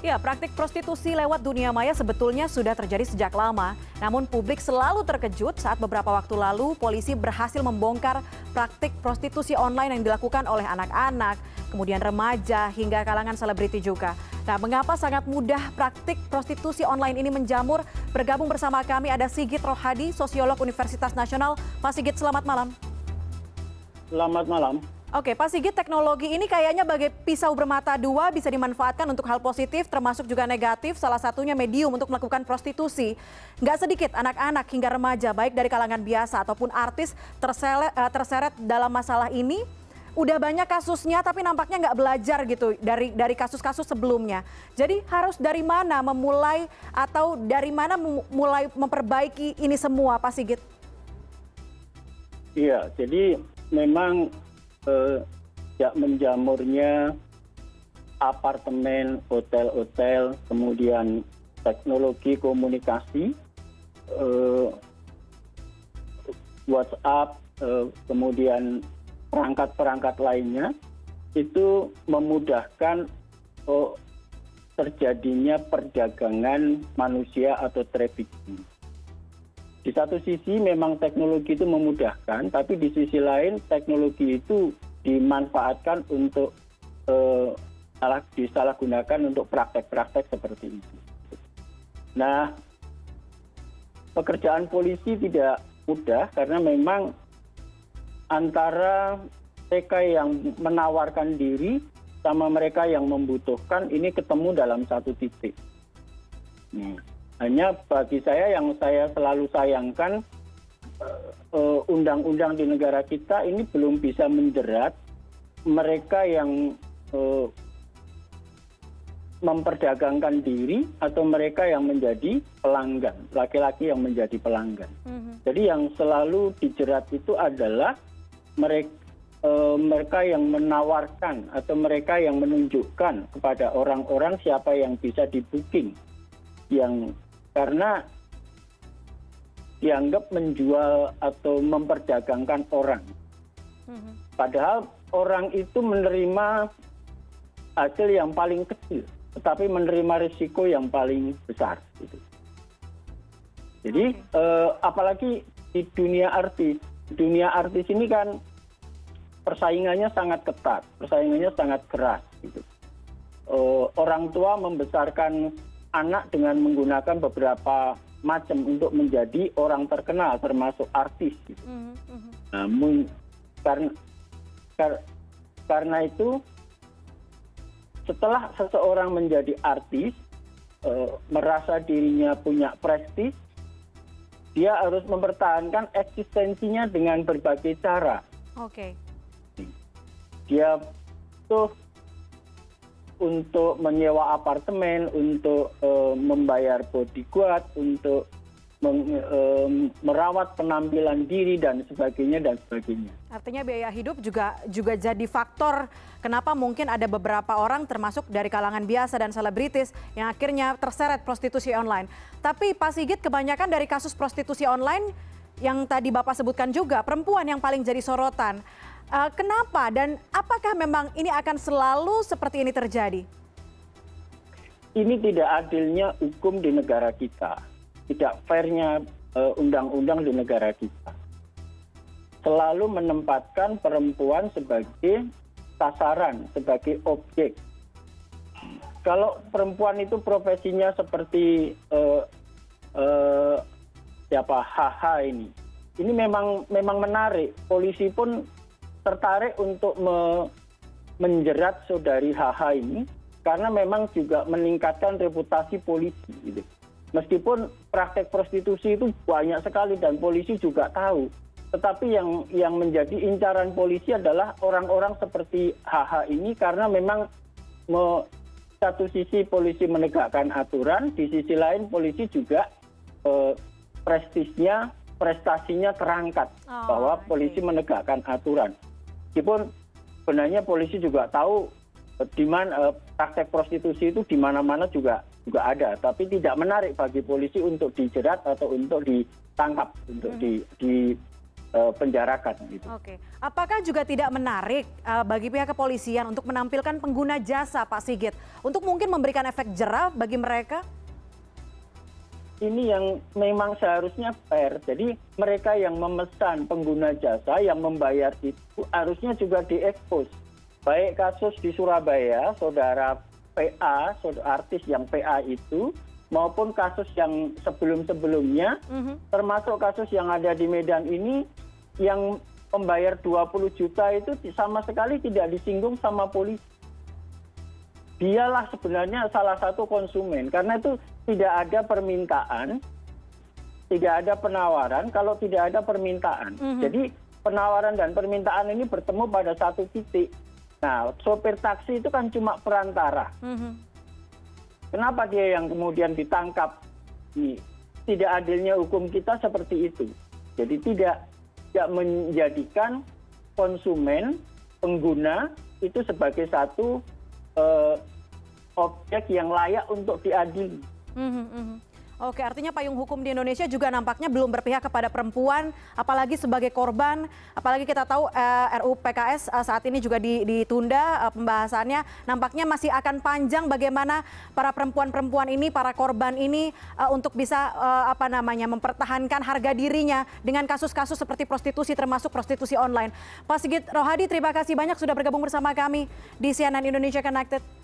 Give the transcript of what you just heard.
Ya, praktik prostitusi lewat dunia maya sebetulnya sudah terjadi sejak lama. Namun publik selalu terkejut saat beberapa waktu lalu polisi berhasil membongkar praktik prostitusi online yang dilakukan oleh anak-anak, kemudian remaja hingga kalangan selebriti juga. Nah, mengapa sangat mudah praktik prostitusi online ini menjamur? Bergabung bersama kami ada Sigit Rohadi, sosiolog Universitas Nasional. Pak Sigit, selamat malam. Selamat malam. Oke, Pak Sigit, teknologi ini kayaknya bagai pisau bermata dua, bisa dimanfaatkan untuk hal positif termasuk juga negatif, salah satunya medium untuk melakukan prostitusi. Nggak sedikit anak-anak hingga remaja, baik dari kalangan biasa ataupun artis terseret dalam masalah ini. Udah banyak kasusnya tapi nampaknya nggak belajar gitu dari kasus-kasus sebelumnya. Jadi harus dari mana memulai atau dari mana mulai memperbaiki ini semua, Pak Sigit? Iya, jadi memang sejak menjamurnya apartemen, hotel-hotel, kemudian teknologi komunikasi, WhatsApp, kemudian perangkat-perangkat lainnya, itu memudahkan terjadinya perdagangan manusia atau trafficking. Di satu sisi memang teknologi itu memudahkan, tapi di sisi lain teknologi itu dimanfaatkan untuk disalahgunakan untuk praktek-praktek seperti itu. Nah, pekerjaan polisi tidak mudah karena memang antara mereka yang menawarkan diri sama mereka yang membutuhkan ini ketemu dalam satu titik. Hanya bagi saya yang saya selalu sayangkan, undang-undang di negara kita ini belum bisa menjerat mereka yang memperdagangkan diri atau mereka yang menjadi pelanggan, laki-laki yang menjadi pelanggan. Jadi yang selalu dijerat itu adalah mereka yang menawarkan atau mereka yang menunjukkan kepada orang-orang siapa yang bisa di-booking, yang karena dianggap menjual atau memperdagangkan orang. Padahal orang itu menerima hasil yang paling kecil, tetapi menerima risiko yang paling besar. Gitu. Jadi apalagi di dunia artis. Dunia artis ini kan persaingannya sangat ketat, persaingannya sangat keras. Gitu. Orang tua membesarkan anak dengan menggunakan beberapa macam untuk menjadi orang terkenal termasuk artis. Gitu. Namun karena itu setelah seseorang menjadi artis, merasa dirinya punya prestis, dia harus mempertahankan eksistensinya dengan berbagai cara. Oke. Dia tuh untuk menyewa apartemen, untuk membayar bodyguard, untuk merawat penampilan diri dan sebagainya dan sebagainya. Artinya biaya hidup juga jadi faktor kenapa mungkin ada beberapa orang termasuk dari kalangan biasa dan selebritis yang akhirnya terseret prostitusi online. Tapi Pak Sigit, kebanyakan dari kasus prostitusi online yang tadi Bapak sebutkan juga perempuan yang paling jadi sorotan. Kenapa dan apakah memang ini akan selalu seperti ini terjadi? Ini tidak adilnya hukum di negara kita, tidak fairnya undang-undang di negara kita. Selalu menempatkan perempuan sebagai sasaran, sebagai objek. Kalau perempuan itu profesinya seperti HH ini memang menarik. Polisi pun tertarik untuk menjerat saudari HH ini karena memang juga meningkatkan reputasi polisi. Gitu. Meskipun praktek prostitusi itu banyak sekali dan polisi juga tahu, tetapi yang menjadi incaran polisi adalah orang-orang seperti HH ini karena memang satu sisi polisi menegakkan aturan, di sisi lain polisi juga prestasinya terangkat bahwa polisi menegakkan aturan. Meskipun sebenarnya polisi juga tahu di mana praktek prostitusi itu di mana-mana juga ada, tapi tidak menarik bagi polisi untuk dijerat atau untuk ditangkap, untuk dipenjarakan gitu. Oke, apakah juga tidak menarik bagi pihak kepolisian untuk menampilkan pengguna jasa, Pak Sigit, untuk mungkin memberikan efek jerah bagi mereka? Ini yang memang seharusnya fair. Jadi mereka yang memesan pengguna jasa, yang membayar itu harusnya juga diekspos. Baik kasus di Surabaya, saudara PA, artis yang PA itu, maupun kasus yang sebelum-sebelumnya, termasuk kasus yang ada di Medan ini, yang membayar 20 juta itu sama sekali tidak disinggung sama polisi. Dialah sebenarnya salah satu konsumen, karena itu tidak ada permintaan, tidak ada penawaran kalau tidak ada permintaan. Jadi penawaran dan permintaan ini bertemu pada satu titik. Nah, sopir taksi itu kan cuma perantara. Kenapa dia yang kemudian ditangkap? Tidak adilnya hukum kita seperti itu. Jadi tidak menjadikan konsumen, pengguna itu sebagai satu objek yang layak untuk diadili. Oke, artinya payung hukum di Indonesia juga nampaknya belum berpihak kepada perempuan, apalagi sebagai korban. Apalagi kita tahu RUU PKS saat ini juga ditunda pembahasannya. Nampaknya masih akan panjang bagaimana para perempuan-perempuan ini, para korban ini untuk bisa mempertahankan harga dirinya dengan kasus-kasus seperti prostitusi, termasuk prostitusi online. Pak Sigit Rohadi, terima kasih banyak sudah bergabung bersama kami di CNN Indonesia Connected.